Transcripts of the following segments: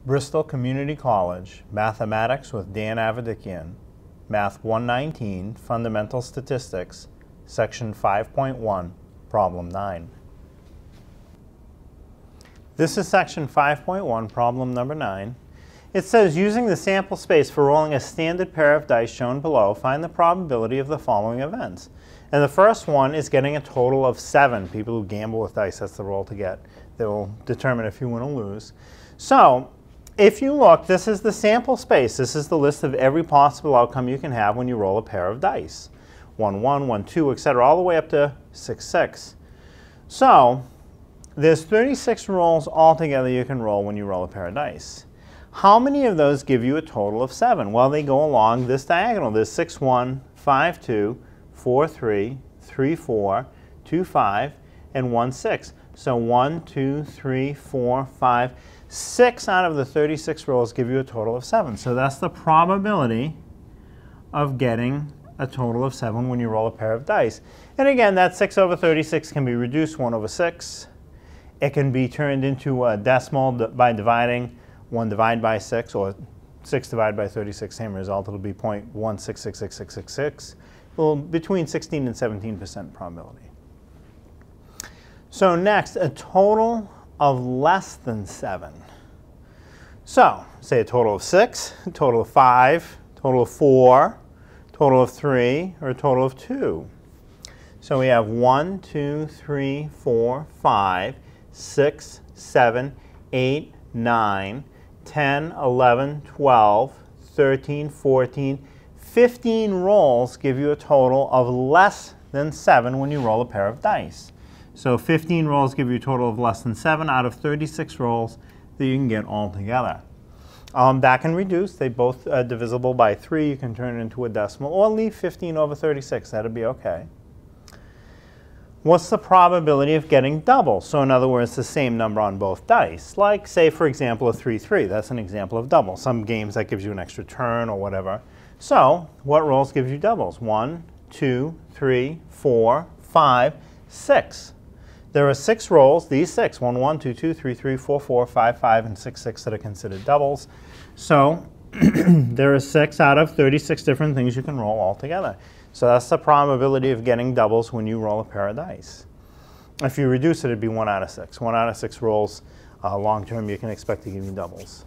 Bristol Community College, Mathematics with Dan Avedikian, Math 119, Fundamental Statistics, Section 5.1, Problem 9. This is Section 5.1, Problem number 9. It says, using the sample space for rolling a standard pair of dice shown below, find the probability of the following events. And the first one is getting a total of 7. People who gamble with dice, that's the roll to get. That will determine if you win or lose. So, if you look, this is the sample space. This is the list of every possible outcome you can have when you roll a pair of dice. 1, 1, 1, 2, etc., all the way up to 6, 6. So, there's 36 rolls altogether you can roll when you roll a pair of dice. How many of those give you a total of 7? Well, they go along this diagonal. There's 6, 1, 5, 2, 4, 3, 3, 4, 2, 5, and 1, 6. So 1, 2, 3, 4, 5, 6 out of the 36 rolls give you a total of 7. So that's the probability of getting a total of 7 when you roll a pair of dice. And again, that 6 over 36 can be reduced 1 over 6. It can be turned into a decimal by dividing 1 divided by 6, or 6 divided by 36, same result. It'll be 0.1666666. Well, between 16 and 17% probability. So next, a total of less than 7. So, say a total of 6, a total of 5, a total of 4, a total of 3, or a total of 2. So we have 1, 2, 3, 4, 5, 6, 7, 8, 9, 10, 11, 12, 13, 14, 15 rolls give you a total of less than 7 when you roll a pair of dice. So 15 rolls give you a total of less than 7 out of 36 rolls that you can get all together. That can reduce. They both are divisible by 3. You can turn it into a decimal, or leave 15 over 36. That'll be okay. What's the probability of getting double? So in other words, the same number on both dice. Like, say, for example, a 3, 3. That's an example of double. Some games that gives you an extra turn or whatever. So what rolls gives you doubles? 1, 2, 3, 4, 5, 6. There are 6 rolls, these 6, 1, 1, 2, 2, 3, 3, 4, 4, 5, 5, and 6, 6 that are considered doubles. So there are 6 out of 36 different things you can roll all together. So that's the probability of getting doubles when you roll a pair of dice. If you reduce it, it'd be 1 out of 6. 1 out of 6 rolls, long term, you can expect to give you doubles.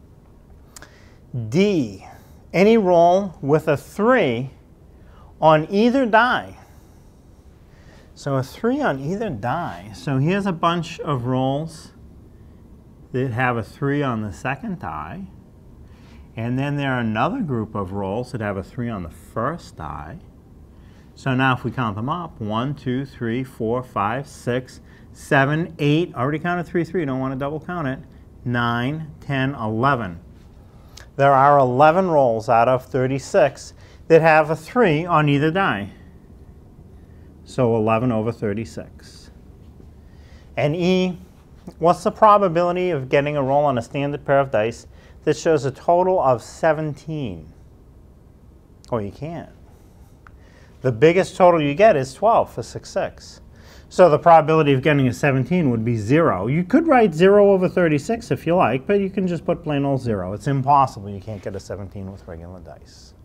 D, any roll with a 3 on either die. So a 3 on either die. So here's a bunch of rolls that have a 3 on the second die. And then there are another group of rolls that have a 3 on the first die. So now if we count them up, 1, 2, 3, 4, 5, 6, 7, 8. Already counted 3, 3. Don't want to double count it. 9, 10, 11. There are 11 rolls out of 36 that have a 3 on either die. So 11 over 36. And E, what's the probability of getting a roll on a standard pair of dice that shows a total of 17? Oh, you can't. The biggest total you get is 12 for 6, 6. So the probability of getting a 17 would be 0. You could write 0 over 36 if you like, but you can just put plain old 0. It's impossible. You can't get a 17 with regular dice.